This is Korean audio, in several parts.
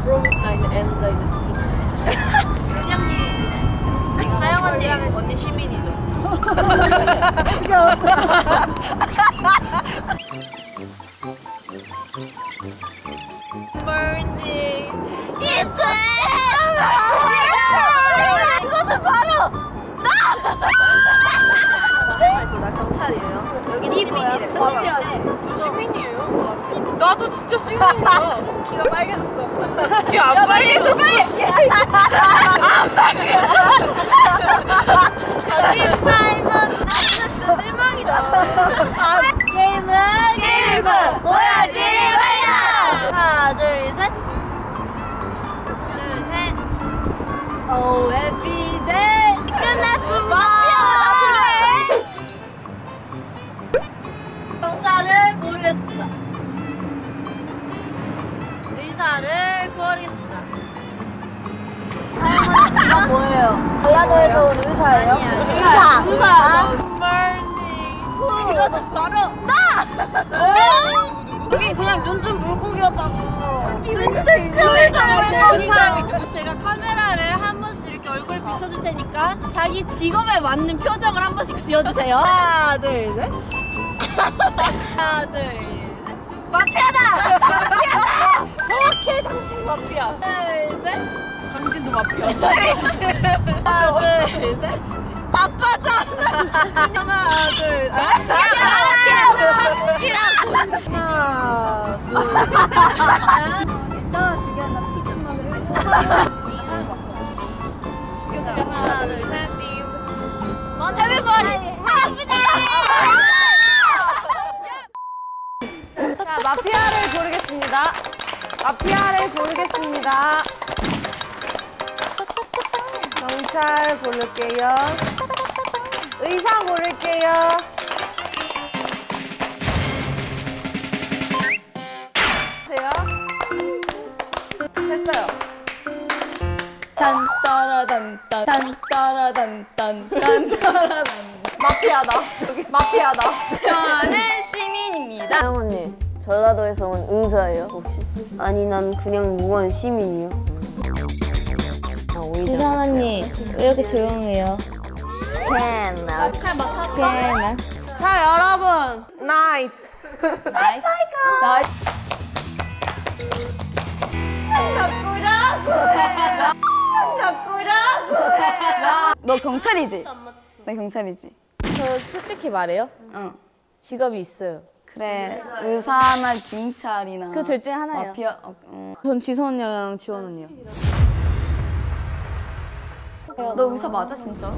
promise I'm energized speaker. 하영 언니 시민이죠. morning. 예스! 이것은 바로 나! 나 경찰이에요. 여기 시민이래. 시민이에요? 나도 진짜 시민이야. 귀가 빨개졌어. 귀 안 빨개졌어. 안 빨개졌어. 거짓말은 진짜 실망이다. 게임은 보여지 말자. 하나, 둘, 셋. 오, 해피데이. 끝났습니다. 경찰을 고르겠습니다. 의사를 고르겠습니다. 지금 뭐예요? 전라도에서 온 의사예요? 의사. 이것은 바로 나! 여기 그냥 눈뜬 물고기였다고. 눈뜬 물고기. 제가 카메라를 한 번씩 이렇게 얼굴에 비춰줄 테니까 자기 직업에 맞는 표정을 한 번씩 지어주세요. 하나, 둘, 셋. 하나, 둘, 셋. 마피아다! 마피아다! 정확해, 당신 마피아. 둘, 셋. 당신도 마피아. 하나, 둘, 셋. 아빠잖아. 하나, 둘, 셋. 하나, 둘. 너 죽였나 피자만을 죽였어. 하나, 둘, 셋. 먼저 해버리. 아프다. 자, 마피아를 고르겠습니다. 마피아를 고르겠습니다. 경찰 고를게요. 의사 고를게요. 됐어요. 딴따라단딴 딴따라단딴 마피아다. 마피아다. 저는 시민입니다. 하영 언니, 전라도에서 온 의사예요 혹시? 아니 난 그냥 무한 시민이요. 지선 언니 왜 이렇게 조용해요? 괜찮아. 괜찮아. 자, 여러분. 나이트. 나이트. 너 경찰이지? 나 경찰이지. 저 솔직히 말해요. 응. 직업이 있어요. 그래 의사나 경찰이나 그 둘 중에 하나예요. 마피아. 전 지선 언니랑 지원 언니요. 너 의사 맞아 진짜?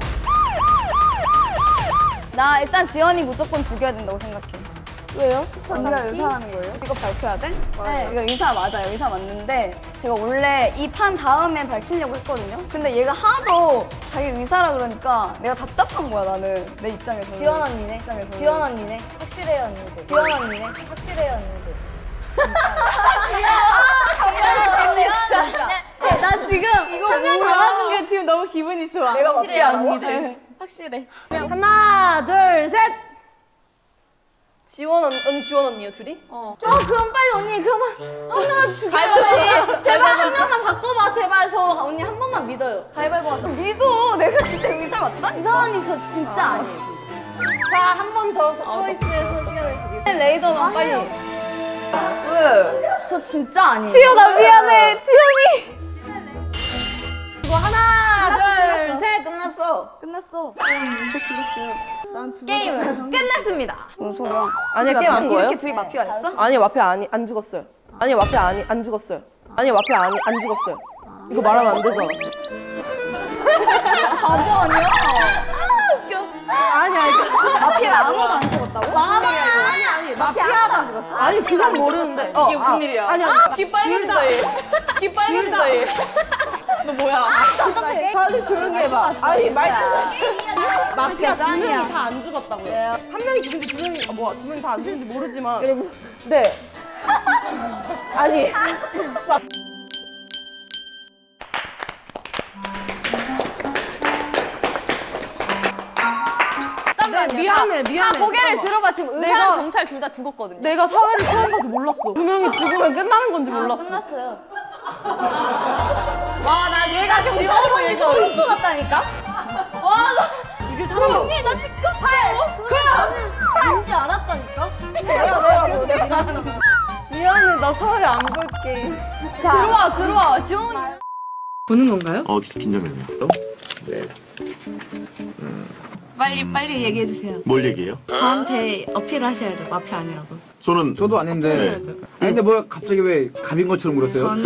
나 일단 지연이 무조건 죽여야 된다고 생각해. 왜요? 언니가 의사하는 거예요? 이거 밝혀야 돼? 네. 이거 의사 맞아요. 의사 맞는데 제가 원래 이 판 다음에 밝히려고 했거든요. 근데 얘가 하도 자기 의사라 그러니까 내가 답답한 거야 나는. 내 입장에서는. 지원 언니네. 입장에서는. 지원 언니네. 확실해요 언니들. 지원 언니네. 확실해요 언니들. 진짜. 나 지금 한 명 잡았는 게 지금 너무 기분이 좋아. 내가 확실해요, 마피아라고? 언니들. 확실해. 하나, 둘, 셋. 언니 지원 언니요 둘이? 그럼 빨리 언니 그러면 한 명을 죽여요. 제발 한 명만 바꿔봐 제발. 저 언니 한 번만 믿어요. 가위바위보 하자. 믿어. 내가 진짜 의사 맞다? 지선 언니 저 진짜 아니에요. 자, 한 번 더 초이스에서 시간을 가지겠습니다. 레이더만 빨리. 저 진짜 아니에요. 지효 나 미안해. 지효니. 이거 하나, 둘, 셋. 끝났어. 끝났어. 게임은 끝났습니다. 무슨 소리야? 아니야 게임 안 거예요? 이렇게 둘이 마피아였어? 아니 마피아 안 죽었어요. 아니 마피아 안 죽었어요. 아니 마피아 안 죽었어요. 이거 말하면 안 되잖아. 바보 아니야? 아니 마피아 아무도 안 죽었다고? 아니 마피아가 안 죽었어. 아니 그건 모르는데. 이게 무슨 일이야? 아니 귀 빨개진다 얘. 귀 빨개진다 얘. 너 뭐야? 다들 조용히 해봐. 아니 마피아 두 명이 다 안 죽었다고요. 한 명이 죽은지 두 명이 두 명이 다 안 죽은지 모르지만. 여러분 네. 아니. 미안해. 다 고개를 잠깐만. 들어봐. 지금 의사랑 경찰 둘 다 죽었거든요. 내가 사회를 처음 봐서 몰랐어. 두 명이 죽으면 끝나는 건지 몰랐어. 끝났어요. 와나 얘가 지원이 소름 돋았다니까. 와나 지금 사람 언니 나 지금 뭔지 알았다니까? 미안해, 나 서울에 안 볼게. 들어와 지원이. 보는 건가요? 긴장되네요. 네. 빨리 얘기해 주세요. 뭘 얘기해요? 저한테 어필하셔야죠. 마피아 아니라고. 저는 저도 아닌데. 하셔야죠. 아니 근데 뭐 갑자기 왜 갑인 것처럼 물었어요? 저는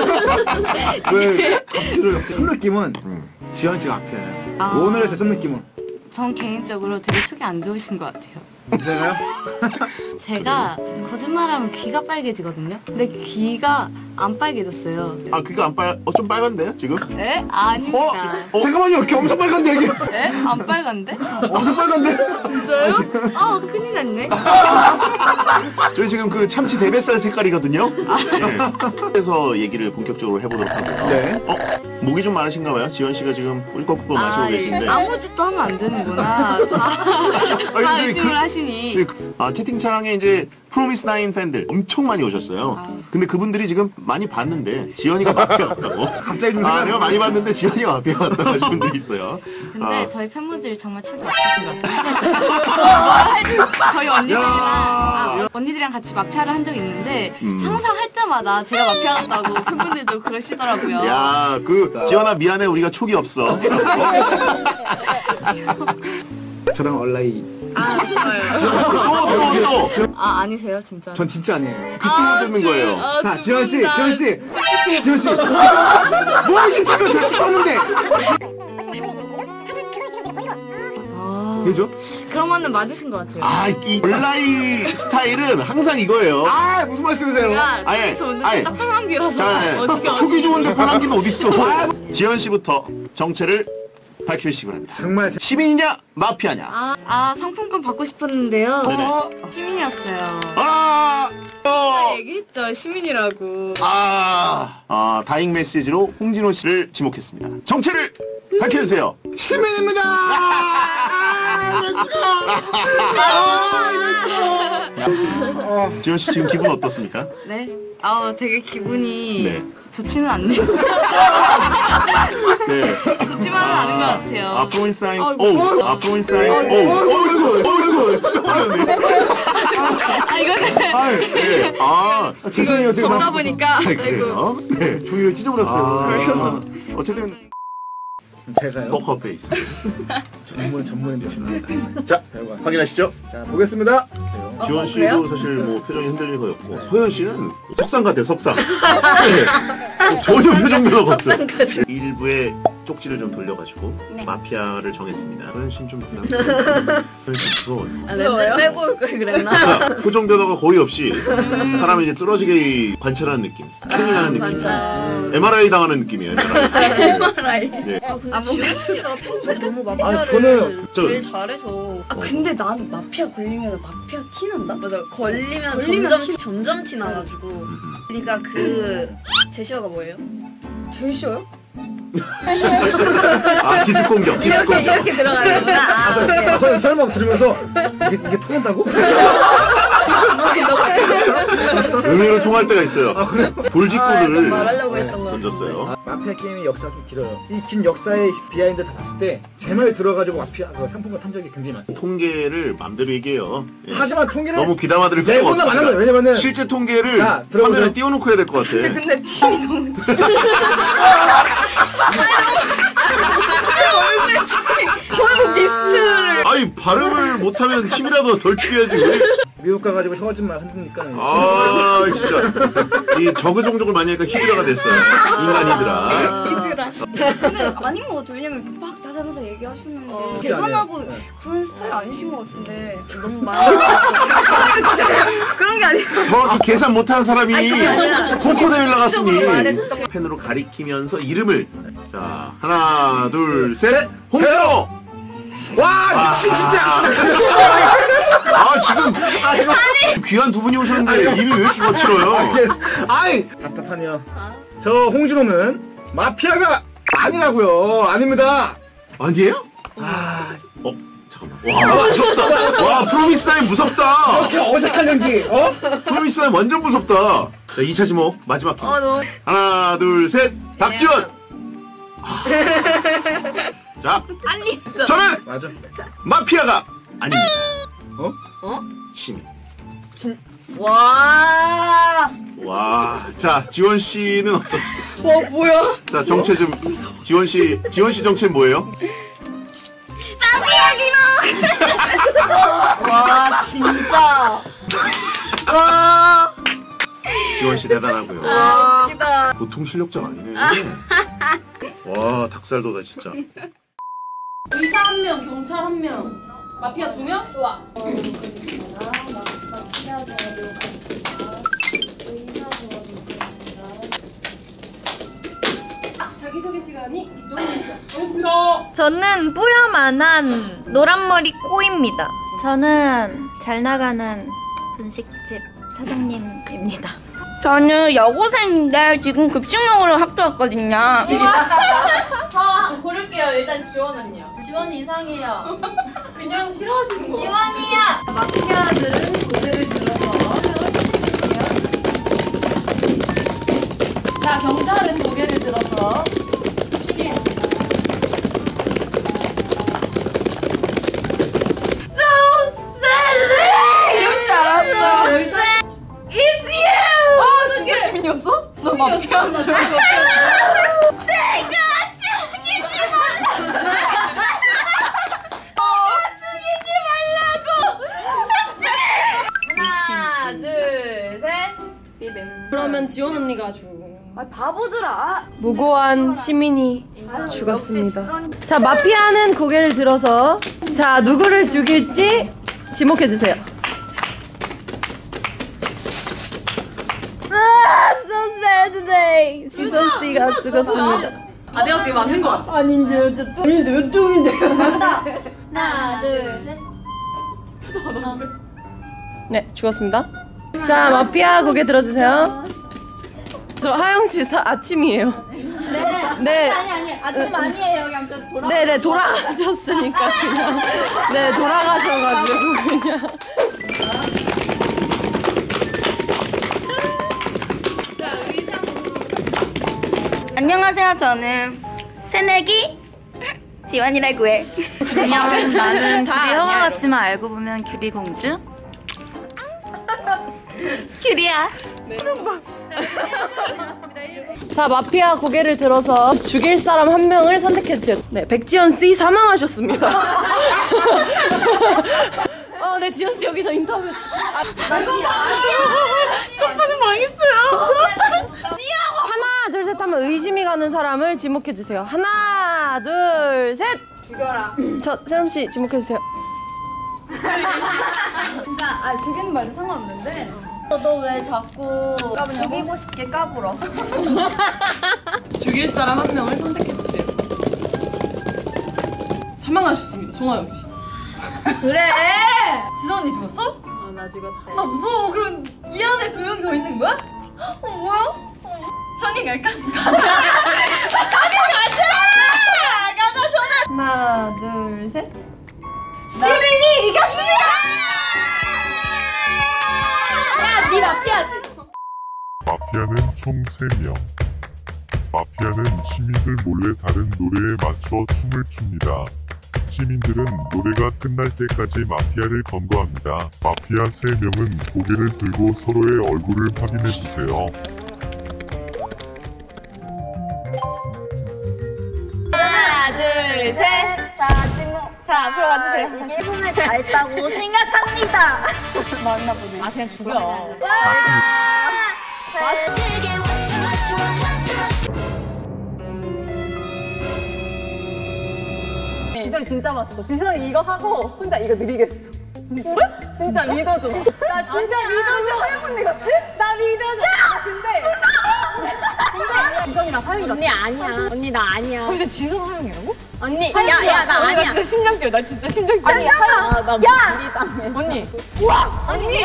왜 갑질을 첫 느낌은 지현 씨가 앞이에요. 아. 오늘의 제 첫 느낌은 전 개인적으로 되게 촉이 안 좋으신 것 같아요. 제가요? 제가 거짓말하면 귀가 빨개지거든요. 근데 귀가 안 빨개졌어요. 아 귀가 좀 빨간데요 지금? 에? 아닙니다. 잠깐만요. 이렇게 엄청 빨간데 여기. 에? 안 빨간데? 엄청 빨간데. 큰일 났네. 저희 지금 그 참치 대뱃살 색깔이거든요. 네. 그래서 얘기를 본격적으로 해보도록 하고요. 네. 목이 좀 많으신가 봐요. 지원 씨가 지금 꿀꺽꿀꺽 마시고 계신데. 아무 짓도 하면 안 되는구나. 다 의심을 하시니. 채팅창에 이제 프로미스 나인 팬들 엄청 많이 오셨어요. 근데 그분들이 지금 많이 봤는데 지연이가 마피아 같다고. 갑자기 좀 내가 많이 봤는데 지연이가 마피아 같다고 하시는 분들이 있어요. 근데 저희 팬분들이 정말 촉이 없으신 것 같아요. 저희 언니들이랑 같이 마피아를 한 적이 있는데 항상 할 때마다 제가 마피아 같다고 팬분들도 그러시더라고요. 야, 지연아 미안해 우리가 촉이 없어. 저랑 얼라이. 또. 아니세요 진짜. 전 진짜 아니에요. 그때 듣는 거예요. 자, 지현 씨. 뭐 심지어 다 찍었는데. 그죠? 그러면은 맞으신 것 같아요. 이 온라인 스타일은 항상 이거예요. 무슨 말씀이세요? 제가 아예, 촉이 좋은데 아예. 딱 팔랑귀라서 자, 어떻게 촉이 좋은데 호랑기는 어딨어? 지연 씨부터 정체를 밝혀주시기 바랍니다. 정말 시민이냐 마피아냐? 상품권 받고 싶었는데요. 네네. 시민이었어요. 어. 얘기했죠 시민이라고. 다잉 메시지로 홍진호 씨를 지목했습니다. 정체를 밝혀주세요. 시민입니다. 지현 씨 지금 기분 어떻습니까? 네. 되게 기분이 네. 좋지는 않네요. 네. 좋지만은 않은 것 같아요. 프로인사인. 어이구. 어이구. 진짜 어려운데. 이거는 네. 죄송해요. 제가 적다 보니까. 그래요? 네. 종이를 찢어버렸어요. 어쨌든 제가요. 포커페이스. 전문인 되십니다. 자, 확인하시죠. 자, 보겠습니다. 지원 씨도 사실 뭐 표정이 흔들리는 거였고 소연 씨는 석상 같아요, 석상. 네. 전혀 표정 변화가 없어요. 일부에 쪽지를 좀 돌려가지고 마피아를 정했습니다. 소연 씨는 좀 부담스러워요. 소연 씨 무서워요. 렌즈 빼고 올 걸 그랬나? 표정 변화가 거의 없이 사람을 이제 뚫어지게 관찰하는 느낌, 스캐닝하는 느낌. MRI 당하는 느낌이에요. MRI. 네. 뭔가 진짜 평소에 너무 마피아를 저는 제일 잘해서. 근데 난 마피아 걸리면 마피아 티 난다? 맞아. 걸리면 점점 티 나가지고. 그러니까 제시어가 뭐예요? 제일 쉬워요? 기습 공격, 기습 공격. 이렇게 들어가는 거구나. 설마 들으면서 이게 통한다고? 의외로 통할 때가 있어요. 돌직구를 말하려고 했던 거. 던졌어요. 마피아 게임의 역사가 좀 길어요. 이 긴 역사의 비하인드 다 봤을 때 제 말 들어가지고 마피아 상품권 탄 적이 굉장히 많습니다. 통계를 맘대로 얘기해요. 예. 하지만 통계를 너무 귀담아 들을 필요가 내보다 많은 거예요. 없습니다. 왜냐면은 실제 통계를 자, 들어보세요. 화면에 띄워놓고 해야 될 것 같아. 근데 팀이 너무. 얼굴 미스트를. 아니 발음을 못하면 침이라도 덜 튀겨야지. 왜? 미국 가가지고 혀거짓말 흔드니까 진짜 이 저그 종족을 많이 하니까 히드라가 됐어요. 인간 히드라. 근데 아닌 것 같아요. 왜냐면 이렇게 막 다다다다 얘기하시는 게 계산하고 그런 스타일 아니신 것 같은데. 너무 많아. 그런 게 아니라. 정확히 계산 못하는 사람이 포커 대회 나갔으니 말했던 펜으로 가리키면서 이름을 자 하나 둘 셋 홍진호. 와 미친 진짜. 지금 귀한 두 분이 오셨는데 입이 왜 이렇게 거칠어요? 아이 답답하네요. 저 홍진호는 마피아가 아니라고요. 아닙니다. 아니에요? 잠깐만. 와 무섭다. 와 프로미스 나인 무섭다. 이렇게 어색한 연기. 프로미스 나인 완전 무섭다. 자, 2차 지목 마지막 퀴즈. 너무. 하나, 둘, 셋. 박지원. 자, 아니. 저는 맞아. 마피아가 아닙니다. 어? 시민. 와. 와, 자, 지원 씨는 어떤? 뭐야? 자, 정체 좀. 지원 씨 정체는 뭐예요? 와, 진짜. 와. 지원 씨 대단하고요. 웃기다. 보통 실력자가 아니네. 와, 닭살도다 진짜. 의사 1명, 경찰 1명, 마피아 2명? 좋아. 자기소개 시간이 있도록 하겠습니다. 저는 뿌여만한 노란머리 꼬입니다. 저는 잘 나가는 분식집 사장님입니다. 저는 여고생인데 지금 급식용으로 학교 왔거든요. 저 고를게요. 일단 지원은요. 지원이 이상해요. 그냥 싫어하시는 거. 지원이야. 마피아들은 고개를 들어서. 자, 경찰은 고개를 들어서. 추리해. 이럴 줄 알았어. 의사. 진짜 시민이었어? 너 마피아? 나 진짜 마피아. 하나, 둘, 셋. 그러면 지원 언니가 바보들아. 무고한 시민이 죽었습니다. 자, 마피아는 고개를 들어서 자, 누구를 죽일지 지목해 주세요. 지선 씨가 죽었습니다. 아, 내가 지금 맞는 거 같아. 하나, 둘, 셋. 네, 죽었습니다. 자, 마피아 고개 들어주세요. 저 하영 씨 아침이에요. 네. 아니, 아침 아니에요. 그냥 돌아. 네, 돌아가셨으니까 그냥. 네, 돌아가셔가지고 그냥. 안녕하세요. 저는 새내기 지원이라고 해. 안녕, 나는 귤이 형아 같지만 알고 보면 귤이 공주? 귤이야. 자, 마피아 고개를 들어서 죽일 사람 한 명을 선택해 주세요. 네, 백지연 씨 사망하셨습니다. 네, 지연 씨 여기서 인터뷰. 첫판은 망했어요. 하나, 둘, 셋 하면 의심이 가는 사람을 지목해 주세요. 하나, 둘, 셋. 죽여라. 저 세롬 씨 지목해 주세요. 진짜 죽이는 말도 상관없는데 너 왜 자꾸 죽이고 싶게 까불어. 죽일 사람 한 명을 선택해 주세요. 사망하셨습니다, 송하영 씨. 그래. 지선 언니 죽었어? 나 죽었대. 나 무서워. 그럼 이 안에 2명 더 있는 거야? 뭐야? 션이 갈까? 가자. 하나, 둘, 셋. 시민이 이겼습니다. 야, 니 마피아지. 마피아는 총 3명. 마피아는 시민들 몰래 다른 노래에 맞춰 춤을 춥니다. 시민들은 노래가 끝날 때까지 마피아를 검거합니다. 마피아 3명은 고개를 들고 서로의 얼굴을 확인해주세요. 하나, 둘, 셋. 자, 앞으로 와주세요. 이게 손을 다 했다고 생각합니다. 아, 그냥 죽여. 지성이 진짜 봤어. 지성이 이거 하고 혼자 이거 느리겠어. 진짜? 진짜 믿어줘. 나 진짜 믿어줘. 하영 언니 같지? 나 믿어줘. 근데 지성이랑 하영이 언니 아니야. 언니 나 아니야. 그럼 이제 지성 하영이라고? 언니 야, 나 아니야. 나 진짜 심장뛰어. 나 진짜 심장뛰어. 아니 하영. 나 믿당해. 언니. 언니.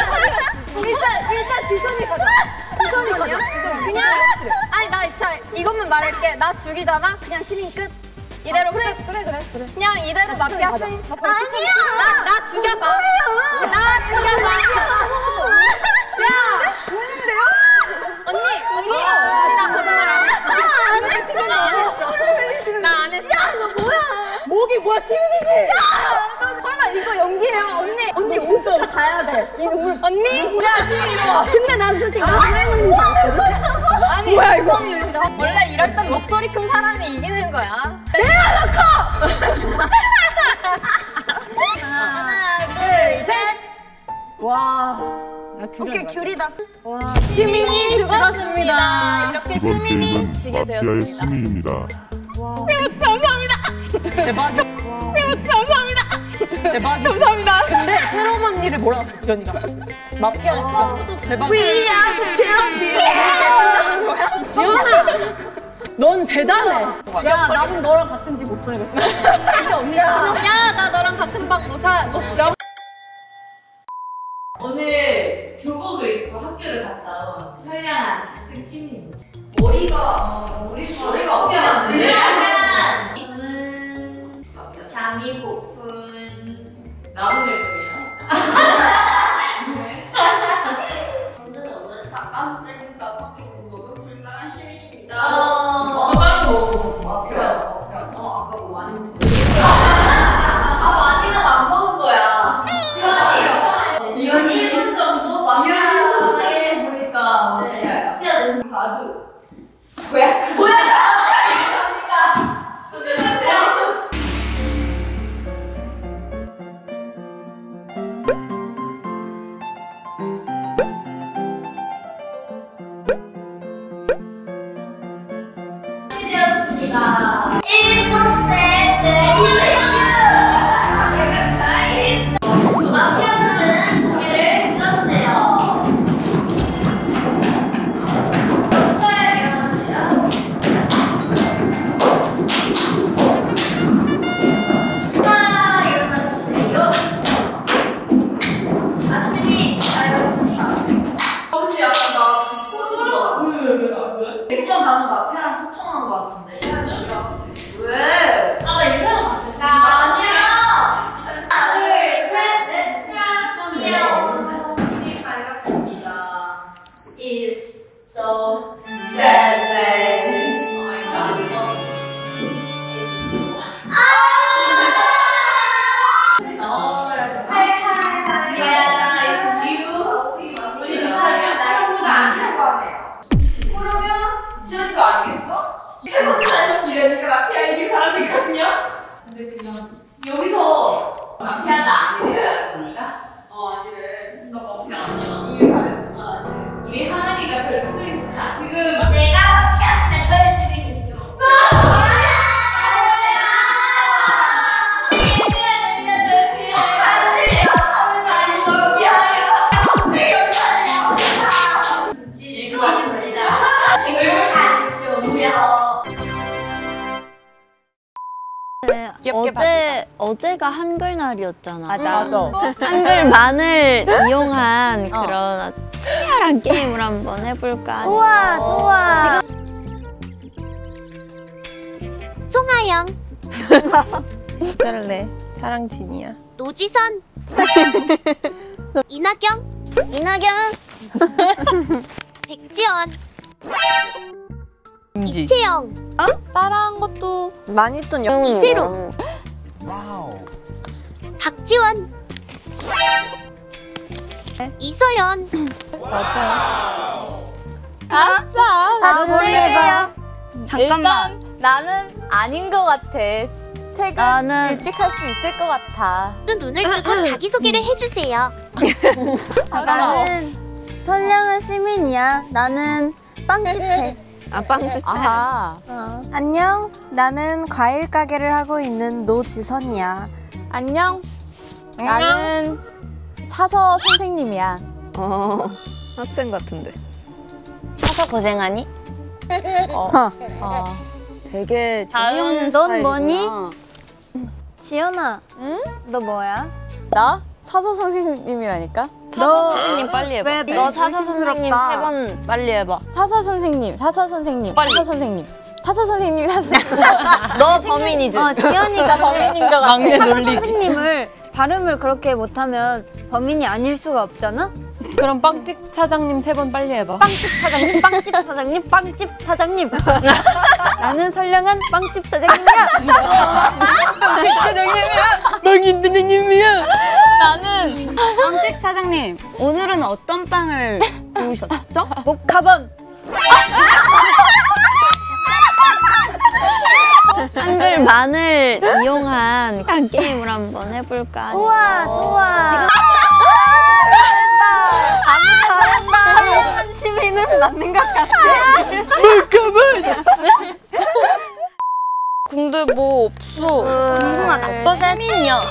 일단 지성이 가자. 지성이 가자. 그냥 아니 나 진짜 이것만 말할게. 나 죽이잖아. 그냥 시민 끝. 이대로 그래. 그냥 이대로 마피아 승. 아니야. 나 죽여봐. 나 죽여봐. 야, 본인데요? 거기 뭐야 시민이지? 설마 이거 연기예요? 언니 진짜 가야 돼. 이 눈물. 언니? 야 시민 이리 와. 근데 난 솔직히 해먹는 줄 알았거든. 아니 뭐야 이거? 원래 이럴 땐 목소리 큰 사람이 이기는 거야. 내가 더 커. 하나, 둘, 셋. 와. 오케이, 귤이다. 시민이 죽었습니다. 이렇게 이번 시민이 게임은 지게 마피아의 되었습니다. 승리입니다. 감사합니다. 대박. 감사합니다. 대박. 감사합니다. 근데 새로운 언니를 몰랐어 지연이가. 마피아가 처음부터 대박. 지연아. 넌 대단해. 야 나는 너랑 같은 집 못 살겠다. 근데 언니가 야, 나 너랑 같은 방 못 자. 오늘 교복을 입고 학교를 갔다 온 선량한 학생 시민입니다. 머리가 어때요? 약간 이분은 잠이 고픈 나무늘보네요. 저는 오늘 닭감찜과 볶음밥을 불만한 시민입니다. 아까 먹어봤어. 마피아. 아까 뭐 많이 먹었어. 많이는 안 먹은 거야. 이현이 2분 정도 마피아 소개해 보니까 마피아 냄새 아주 뭐야? 그러니까 무슨 냄새야? 되었습니다. It's so sad that 마피아분은 고개를 들어주세요. 잘 일어났습니다. 자, 일어나주세요. 아침이 밝았습니다. 근데 약간 나 지금 소름 백점 방금 마피아랑 소통한 것 같은데. 왜? 아, 나 인사도 같았어. 아니야. 하나, 둘, 셋, 넷. 아침이 밝았습니다. It's so sad day. Oh my god. Yeah, it's you. 우리 경찰이랑 나경수가 아닐 거네요. 그러면 지연이가 아니겠죠? 최선찬이 기레니까 마피아이길 바라니거든요. 근데 그냥 여기서 마피아가 아니래요, 보니까? 아니래. 너 마피아 아니야. 이길 바랬지만 아니래. 우리 하은이가 별 표정이 좋지 않아. 지금 내가 마피아인데 저를 죽이시죠. 어제가 한글날이었잖아. 맞아. 한글만을 이용한 그런 아주 치열한 게임을 한번 해볼까. 좋아. 송하영, 잘래. 사랑진이야. 노지선, 이나경, 백지연, 이채영, 따라한 것도 많이 했던 이세로, 박지원, 이서연. 다 모르겠어요. 잠깐만. 나는 아닌 것 같아. 퇴근 일찍 할 수 있을 것 같아. 눈을 뜨고 자기소개를 해주세요. 나는 선량한 시민이야. 나는 빵집해. 빵집. 안녕. 나는 과일 가게를 하고 있는 노지선이야. 안녕. 나는 사서 선생님이야. 학생 같은데. 사서 고생하니? 되게 다음 넌 뭐니? 지연아. 응? 너 뭐야? 나? 사서 선생님이라니까? 너 선생님 빨리 해봐. 왜 너 사서 선생님 3번 빨리 해봐. 사서 선생님, 사서 선생님, 사서 선생님. 사서 선생님, 사서 선생님. 너 범인이지? 지연이가 범인인 것 같아. 막내 사서 놀리기. 선생님을 발음을 그렇게 못하면 범인이 아닐 수가 없잖아? 그럼 빵집 사장님 3번 빨리 해봐. 빵집 사장님, 빵집 사장님, 빵집 사장님. 나는 선량한 빵집 사장님이야. 빵집 사장님이야. 빵집 사장님이야. 나는 빵집 사장님 오늘은 어떤 빵을 구우셨죠? 모카범. 한글만을 이용한 게임을 한번 해볼까? 좋아, 좋아. 잘한다. 시민은 맞는 것 같아. 근데 뭐 없어. 궁금하다. 어떤 시민이야?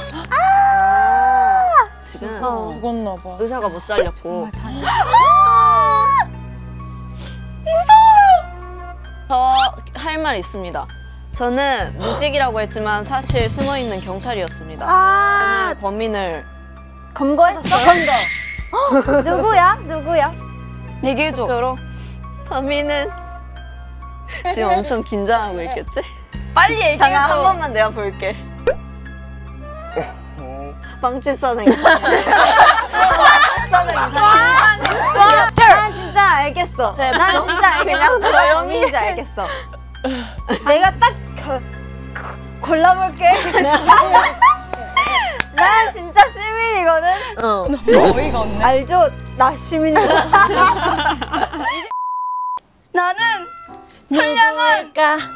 지금 죽었나 봐. 의사가 못 살렸고. 저 할 말 있습니다. 저는 무직이라고 했지만 사실 숨어있는 경찰이었습니다. 저는 범인을 검거했어? 검거. 누구야? 누구야? 얘기해줘. 투표로 범인은 지금 엄청 긴장하고 있겠지? 빨리 얘기해줘. 잠깐 한 번만 내가 볼게. 빵집 사장님. 난 진짜 알겠어. 난 진짜 알겠어. 누가 범인인지 알겠어. 내가 딱 골라볼게. 난 진짜 시민이거든. 어이가 없네. 알죠? 나 시민이야. 나는 선량한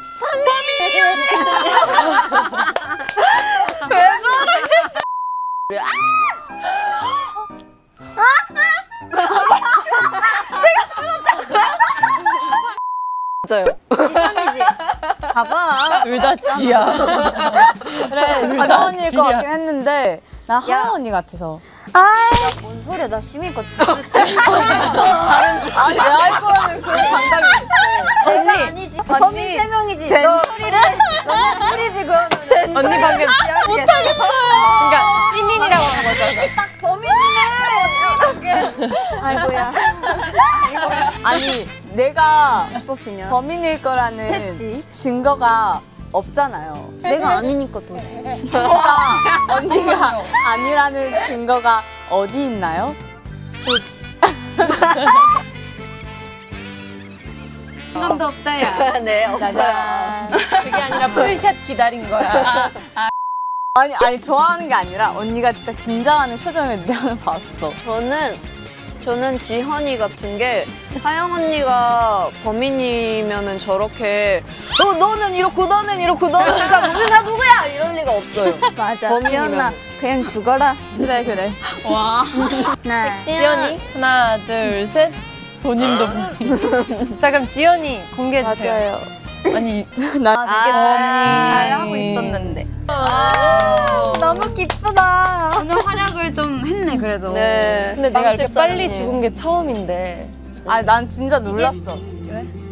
맞아요. 지선이지. 봐봐. 둘 다 지야. 그래 지선 언니일 것 같긴 했는데 나 하영 언니 같아서. 뭔 소리야? 나 시민이거든. 아니 내가 할 거라면 그런 장담이 있어. 내가 아니지. 범인 3명이지. 너 소리를 너는 소리지 그러면. 언니 방금 못하겠어. 그러니까 시민이라고 한 거잖아. 딱 범인이네. 아이고야. 아니 내가 뽑히냐? 범인일 거라는 새치. 증거가 없잖아요. 내가 아니니까 도지. 언니가 아니라는 증거가 어디 있나요? 감도 없다 야. 네, 없어요. 그게 아니라 풀샷 기다린 거야. 아니 좋아하는 게 아니라 언니가 진짜 긴장하는 표정을 내가 봤어. 저는 지헌이 같은 게 하영 언니가 범인이면은 저렇게 너는 이렇고 너는 이렇고 너는 의사 누구야 이럴 리가 없어요. 맞아. 범인이라고. 지연아 그냥 죽어라. 그래. 와. 나 지연이 하나 둘 셋. 본인도 본인. 자 그럼 지연이 공개해 주세요. 맞아요. 아니 나 되게 잘하고 있었는데. 너무 기쁘다. 오늘 활약을 좀 했네 그래도. 네. 근데 내가 이렇게 빵집 빨리 사장님. 죽은 게 처음인데. 아니 난 진짜 놀랐어. 왜?